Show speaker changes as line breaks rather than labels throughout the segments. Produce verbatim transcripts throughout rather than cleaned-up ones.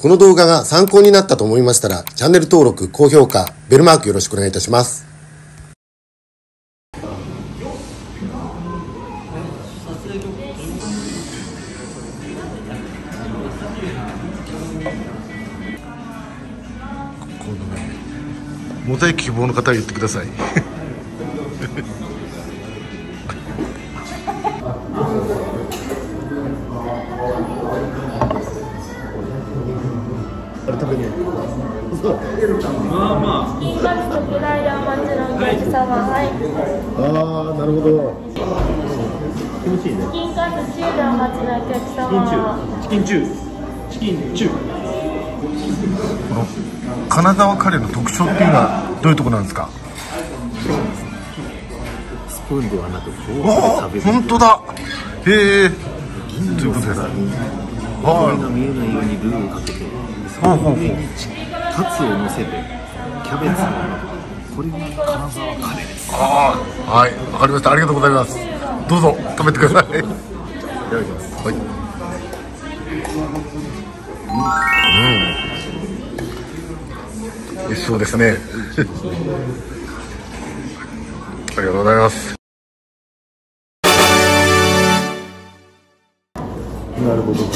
この動画が参考になったと思いましたら、チャンネル登録、高評価、ベルマークよろしくお願いいたします。
モザイク希望の方は言ってください。あれ食べねえ。まあまあ。金カツとフライヤー待ちのお客様、はい。ああ、なるほど。気持ちいいね。チキンカツチューダー待ちのお客様。チキンチュー。チキンチュー。この金沢カレーの特徴っていうのはどういうところなんですか？
スプーンではなくフォークで食べる。
本当だ。へえ。ということです。
これが見えないようにルーをかけて、その上にカツを乗せてキャベツを、これが金沢カレーです。
ああ、はい、わかりました。ありがとうございます。どうぞ食べてください。いただきます。はい。うん。美味しそうですね。ありがとうございます。なるほど。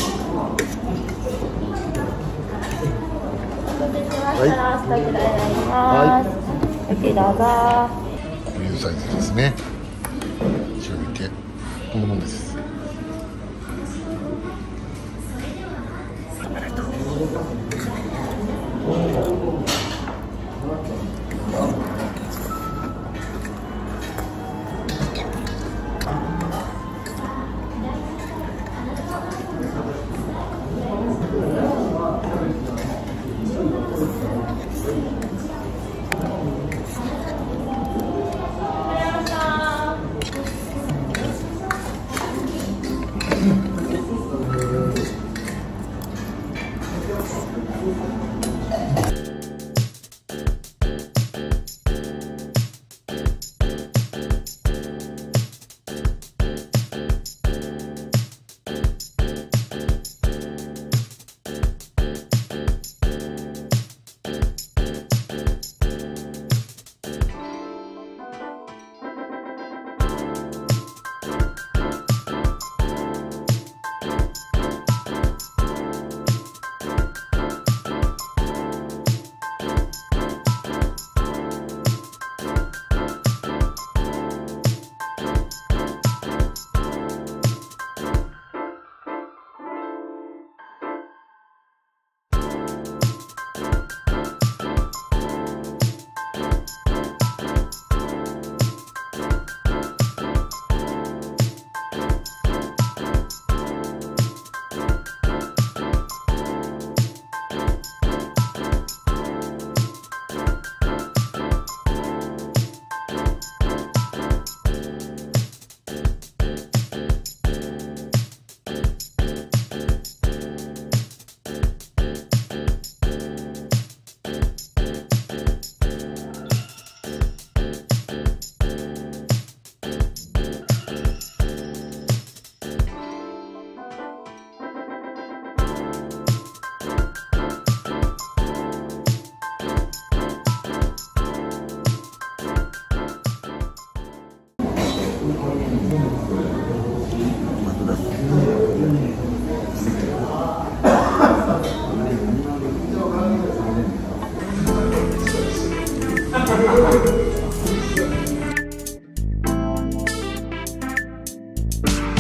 はい。はい。どうぞ。こういうサイズですね。広げてこんなもんです。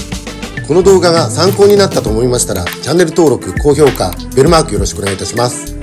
この動画が参考になったと思いましたら、チャンネル登録、高評価、ベルマークよろしくお願いいたします。